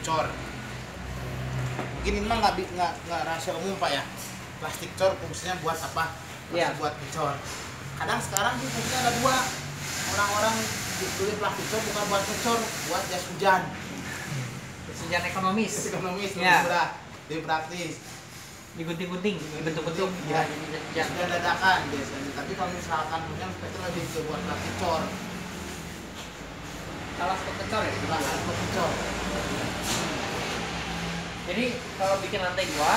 cor. Mungkin ini mah nggak rahasia umum Pak ya. Plastik cor fungsinya buat apa? Iya. Buat ngecor. Kadang sekarang sih fungsinya ada dua. Orang-orang beli plastik cor bukan buat ngecor, buat jas hujan. Hujan ekonomis. Ekonomis lebih Ya. murah, lebih praktis. Digunting-gunting, bentuk-bentuk. Ya. Jadi jas hujan. Dan dadakan biasanya. Tapi kalau misalkan punya itu lebih ke buat plastik cor. Alas untuk ngecor ya? Bukan buat ngecor. Jadi kalau bikin lantai 2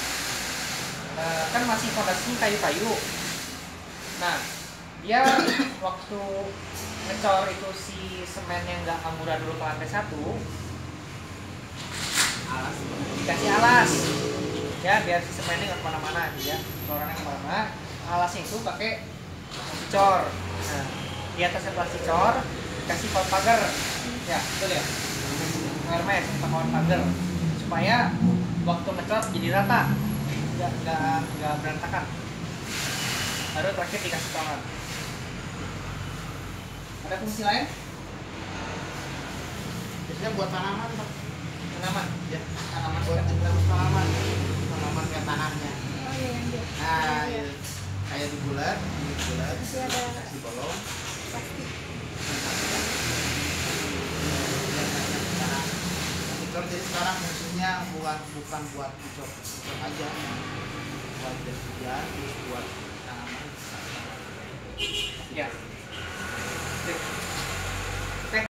kan masih fondasinya kayu-kayu. Nah, dia waktu ngecor itu si semennya nggak hamburan dulu ke lantai 1, Alas. dikasih alas. Ya, biar si semennya nggak kemana-mana gitu ya. Corannya kemana, alasnya itu pakai plastik cor. Nah, di atasnya plastik cor dikasih kawan pagar. Ya, betul ya. Hermes kawan pagar supaya waktu ngecor jadi rata, nggak berantakan. Baru terakhir dikasih coran. Ada fungsi lain? Biasanya buat tanaman Pak. Tanaman. Ya, tanaman buat tanaman. Tanaman kayak tanahnya. Oh iya yang dia. Nah, Iya. itu. Kayak dibulat, dibulat, Masih ada kasih bolong. plastik. Dicor jadi sekarang fungsinya bukan buat dicor aja, buat jas hujan, terus buat tanaman. Ya.